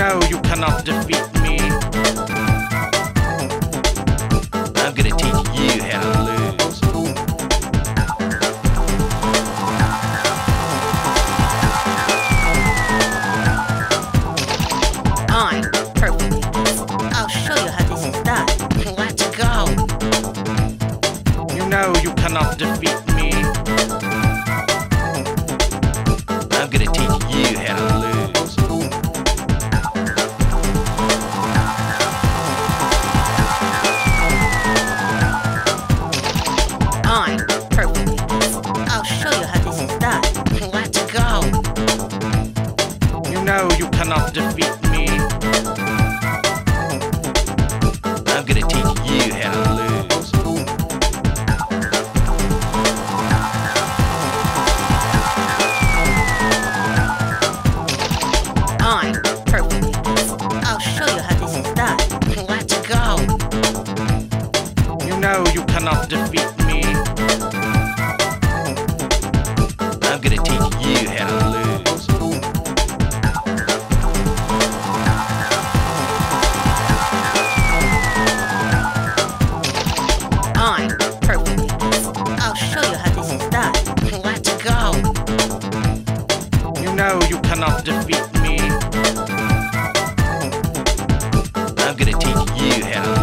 know you cannot defeat me. I'm gonna teach you how to lose. I'm perfect. I'll show you how this is done. Let's go. You know you cannot defeat me. I'm gonna teach you how to lose. I'm perfect. I'll show you how this is done. Let's go. You know you cannot defeat me. I'm gonna teach you how to lose. I'm perfect. I'll show you how this is done. Let's go. You know you cannot defeat me. I'm gonna teach you how to lose. I'm perfect. I'll show you how this is done. Let's go. You know you cannot defeat me. I'm gonna teach you how to